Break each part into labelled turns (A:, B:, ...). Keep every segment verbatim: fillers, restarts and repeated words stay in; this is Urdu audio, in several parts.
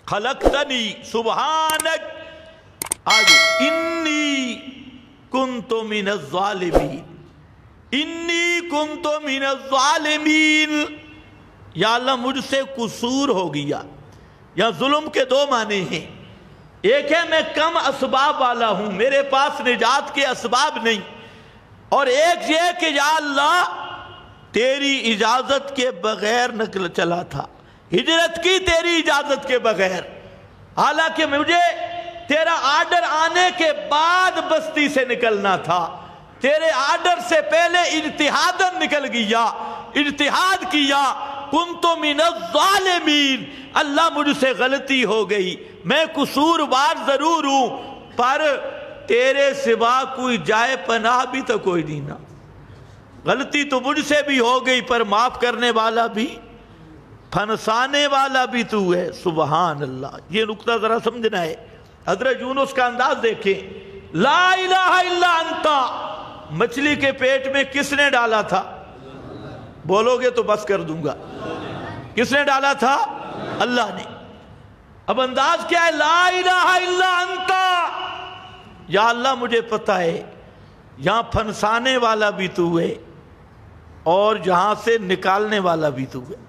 A: خلقتنی سبحانک آگے انی کنت من الظالمین انی کنت من الظالمین یا اللہ مجھ سے قصور ہو گیا. یا ظلم کے دو معنی ہیں. ایک ہے میں کم اسباب والا ہوں, میرے پاس نجات کے اسباب نہیں, اور ایک یہ کہ یا اللہ تیری اجازت کے بغیر نکل چلا تھا, ہجرت کی تیری اجازت کے بغیر, حالانکہ مجھے تیرا آرڈر آنے کے بعد بستی سے نکلنا تھا, تیرے آرڈر سے پہلے اجتہاداً نکل گیا, اجتہاد کیا. کنت من الظالمین, اللہ مجھ سے غلطی ہو گئی, میں قصوروار ضرور ہوں, پر تیرے سوا کوئی جائے پناہ بھی تو کوئی نہیں نا. غلطی تو مجھ سے بھی ہو گئی, پر معاف کرنے والا بھی پھنسانے والا بھی تو ہے. سبحان اللہ. یہ نقطہ ذرا سمجھنا ہے. حضرت یونس کا انداز دیکھیں. لا الہ الا انتا, مچھلی کے پیٹ میں کس نے ڈالا تھا؟ بولو گے تو بس کر دوں گا. کس نے ڈالا تھا؟ اللہ نے. اب انداز کیا ہے؟ لا الہ الا انتا, یا اللہ مجھے پتہ ہے یہاں پھنسانے والا بھی تو ہے اور جہاں سے نکالنے والا بھی تو ہے.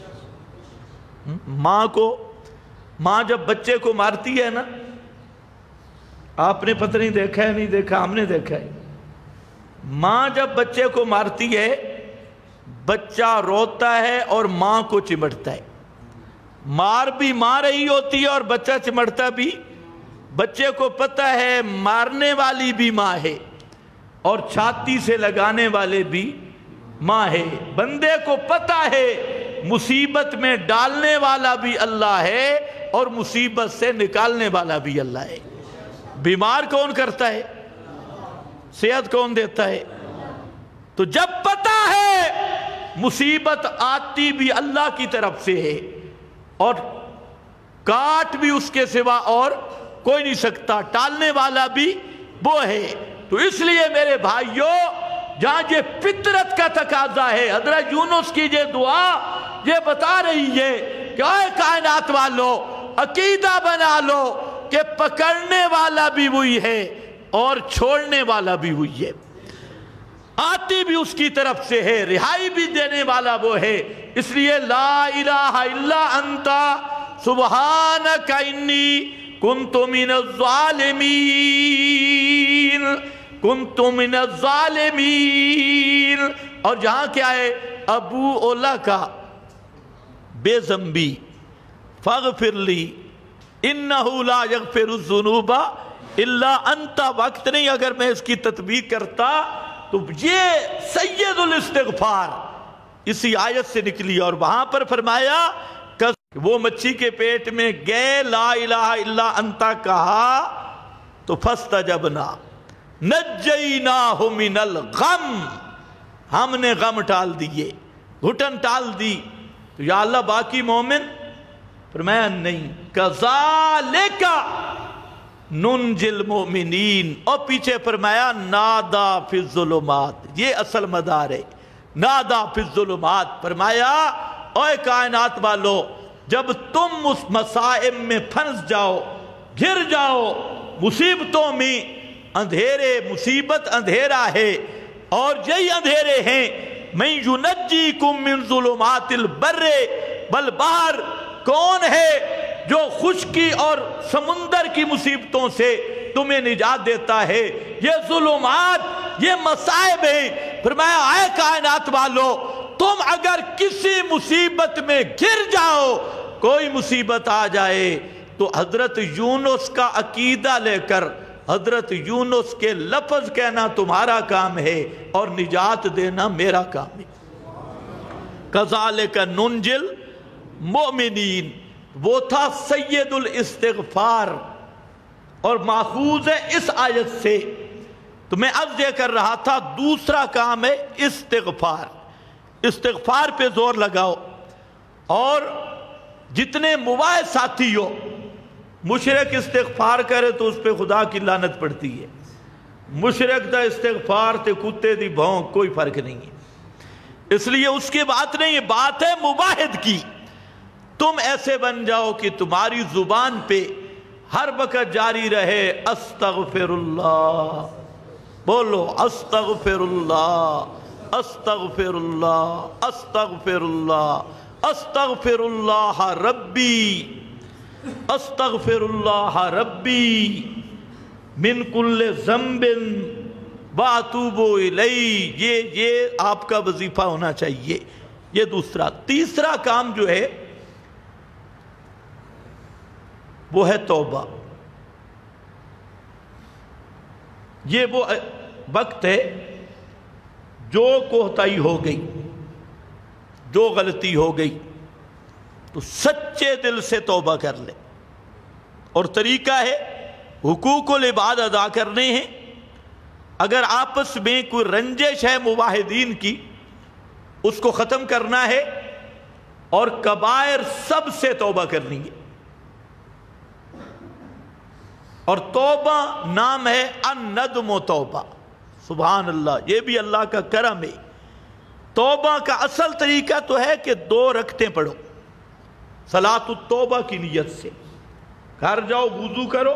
A: ماں کو ماں جب بچے کو مارتی ہے نا, آپ نے پتہ نہیں دیکھا ہے نہیں دیکھا, ہم نے دیکھا ہے. ماں جب بچے کو مارتی ہے بچہ روتا ہے اور ماں کو چمٹتا ہے. مار بھی مار رہی ہوتی ہے اور بچہ چمٹتا بھی. بچے کو پتہ ہے مارنے والی بھی ماں ہے اور چھاتی سے لگانے والے بھی ماں ہے. بندے کو پتہ ہے مصیبت میں ڈالنے والا بھی اللہ ہے اور مصیبت سے نکالنے والا بھی اللہ ہے. بیمار کون کرتا ہے؟ صحت کون دیتا ہے؟ تو جب پتہ ہے مصیبت آتی بھی اللہ کی طرف سے ہے اور کاٹ بھی اس کے سوا اور کوئی نہیں سکتا, ٹالنے والا بھی وہ ہے, تو اس لیے میرے بھائیوں جہاں یہ فطرت کا تقاضا ہے, حضرت یونس کی یہ دعا یہ بتا رہی ہے کہ اے کائنات والو عقیدہ بنا لو کہ پکڑنے والا بھی وہی ہے اور چھوڑنے والا بھی وہی ہے, آتی بھی اس کی طرف سے ہے, رہائی بھی دینے والا وہ ہے. اس لیے لا الہ الا انتا سبحانک انی کنت من الظالمین, کنت من الظالمین. اور جہاں کیا ہے ابو اولا کا بے ذنبی فاغفر لی انہو لا یغفر الذنوب الا انتا, وقت نہیں اگر میں اس کی تطبیق کرتا تو یہ سید الاستغفار اسی آیت سے نکلی. اور وہاں پر فرمایا کہ وہ مچھی کے پیٹ میں گئے, لا الہ الا انتا کہا تو فاستجبنا نجیناہ من الغم, ہم نے غم ٹال دیے, گھٹن ٹال دی. تو یا اللہ باقی مومن؟ فرمایا نہیں. کذالک ننجی المؤمنین, اور پیچھے فرمایا نادا فی الظلمات, یہ اصل مدار ہے. نادا فی الظلمات فرمایا اے کائنات والو جب تم اس مصائب میں پھنس جاؤ, گر جاؤ, مصیبتوں میں, اندھیرے مصیبت اندھیرا ہے اور یہی اندھیرے ہیں, من ینجیکم من ظلمات البر والبحر, کون ہے جو خشکی اور سمندر کی مصیبتوں سے تمہیں نجات دیتا ہے؟ یہ ظلمات یہ مصائب ہیں. فرمایا اے کائنات والو تم اگر کسی مصیبت میں گر جاؤ, کوئی مصیبت آ جائے, تو حضرت یونس کا عقیدہ لے کر حضرت یونس کے لفظ کہنا تمہارا کام ہے اور نجات دینا میرا کام ہے. کذالک ننجی المؤمنین, وہ تھا سید الاستغفار اور ماخوذ ہے اس آیت سے. تو میں عرض یہ کر رہا تھا دوسرا کام ہے استغفار. استغفار پہ زور لگاؤ, اور جتنے مواعظ ساتھی ہو, مشرک استغفار کرے تو اس پہ خدا کی لعنت پڑتی ہے, مشرک دا استغفار تے کتے دی بھونک کوئی فرق نہیں ہے. اس لیے اس کی بات نہیں ہے, بات ہے مباہد کی. تم ایسے بن جاؤ کہ تمہاری زبان پہ ہر وقت جاری رہے استغفر اللہ. بولو استغفر اللہ استغفر اللہ استغفر اللہ استغفر اللہ ربی استغفر اللہ ربی من کل ذنب واتوب الیہ. یہ یہ آپ کا وظیفہ ہونا چاہیے. یہ دوسرا. تیسرا کام جو ہے وہ ہے توبہ. یہ وہ وقت ہے جو کوتاہی ہو گئی, جو غلطی ہو گئی تو سچے دل سے توبہ کر لے. اور طریقہ ہے حقوق العباد ادا کرنے ہیں. اگر آپس میں کوئی رنجش ہے مواحدین کی, اس کو ختم کرنا ہے. اور کبائر سب سے توبہ کرنی ہے. اور توبہ نام ہے الندم و توبہ. سبحان اللہ, یہ بھی اللہ کا کرم ہے. توبہ کا اصل طریقہ تو ہے کہ دو رکعتیں پڑھو صلاۃ التوبہ کی نیت سے. گھر جاؤ, وضو کرو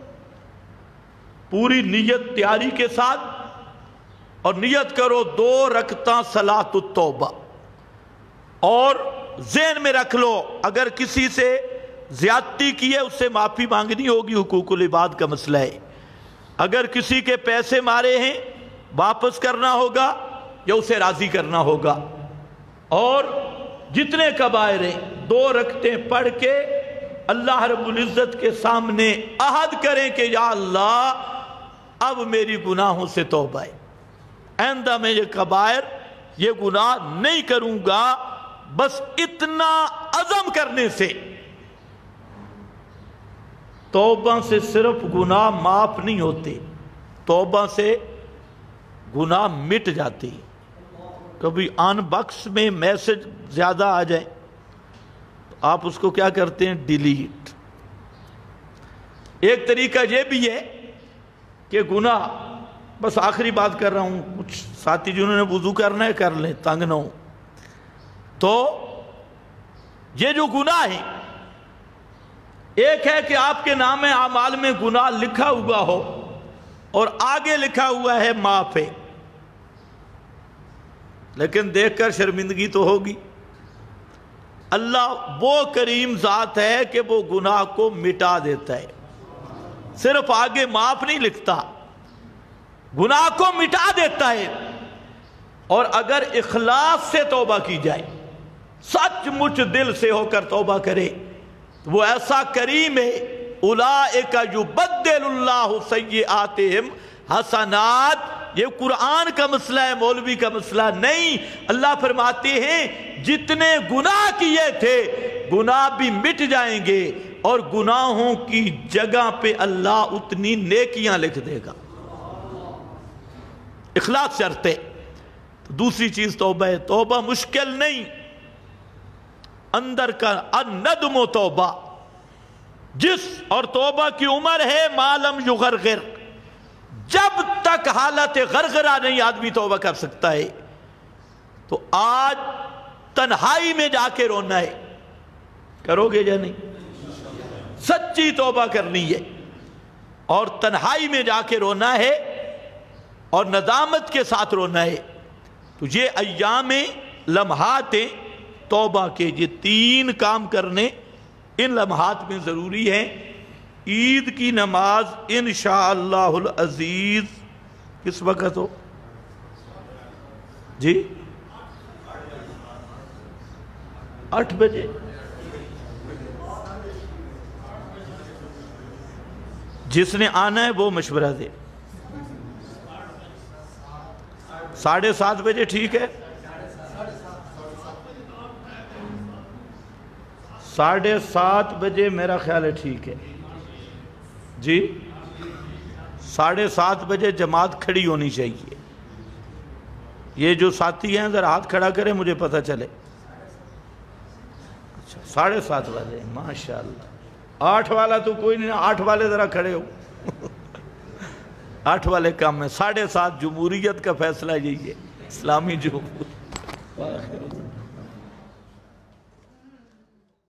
A: پوری نیت تیاری کے ساتھ, اور نیت کرو دو رکعتاں صلاۃ التوبہ. اور ذہن میں رکھ لو اگر کسی سے زیادتی کی ہے اس سے معافی مانگنی ہوگی, حقوق العباد کا مسئلہ ہے. اگر کسی کے پیسے مارے ہیں واپس کرنا ہوگا یا اسے راضی کرنا ہوگا. اور جتنے کبائر ہیں دو رکعتیں پڑھ کے اللہ رب العزت کے سامنے عہد کریں کہ یا اللہ اب میری گناہوں سے توبہ ہے, آئندہ میں یہ کبائر یہ گناہ نہیں کروں گا. بس اتنا عزم کرنے سے توبہ سے صرف گناہ معاف نہیں ہوتے, توبہ سے گناہ مٹ جاتے. کبھی آن باکس میں میسج زیادہ آ جائے آپ اس کو کیا کرتے ہیں, ڈیلیٹ. ایک طریقہ یہ بھی ہے کہ گناہ, بس آخری بات کر رہا ہوں, کچھ ساتھی جنہوں نے وضو کرنا ہے کر لیں, تنگ نہ ہوں. تو یہ جو گناہ ہے, ایک ہے کہ آپ کے نام اعمال میں گناہ لکھا ہوا ہو اور آگے لکھا ہوا ہے معاف ہے, لیکن دیکھ کر شرمندگی تو ہوگی. اللہ وہ کریم ذات ہے کہ وہ گناہ کو مٹا دیتا ہے, صرف آگے معاف نہیں لکھتا, گناہ کو مٹا دیتا ہے. اور اگر اخلاص سے توبہ کی جائے, سچ مچ دل سے ہو کر توبہ کرے, وہ ایسا کریم ہے. اولئک یبدل اللہ سیئاتہم حسنات. یہ قرآن کا مسئلہ ہے, مولوی کا مسئلہ نہیں. اللہ فرماتے ہیں جتنے گناہ کیے تھے گناہ بھی مٹ جائیں گے, اور گناہوں کی جگہ پہ اللہ اتنی نیکیاں لکھ دے گا. اخلاص شرط ہے. دوسری چیز توبہ ہے. توبہ مشکل نہیں, اندر کا الندم و توبہ. جس اور توبہ کی عمر ہے ما لم یغرغر, جب تک حالت غرغرہ نہیں آدمی توبہ کر سکتا ہے. تو آج تنہائی میں جا کے رونا ہے, کرو گے یا نہیں؟ سچی توبہ کرنی ہے اور تنہائی میں جا کے رونا ہے اور ندامت کے ساتھ رونا ہے. تو یہ ایام لمحات توبہ کے, یہ تین کام کرنے ان لمحات میں ضروری ہیں. عید کی نماز انشاءاللہ العزیز کس وقت ہو جی؟ آٹھ بجے. جس نے آنا ہے وہ مشورہ دے. ساڑھے سات بجے ٹھیک ہے؟ ساڑھے سات بجے میرا خیال ہے ٹھیک ہے جی. ساڑھے سات بجے جماعت کھڑی ہونی چاہیے. یہ جو ساتھی ہیں ذرا ہاتھ کھڑا کریں مجھے پتہ چلے. اچھا ساڑھے سات بجے ماشاءاللہ. آٹھ والا تو کوئی نہیں, آٹھ والے ذرا کھڑے ہو. آٹھ والے کام میں ساڑھے سات جمہوریت کا فیصلہ یہی ہے, اسلامی جمہوریت.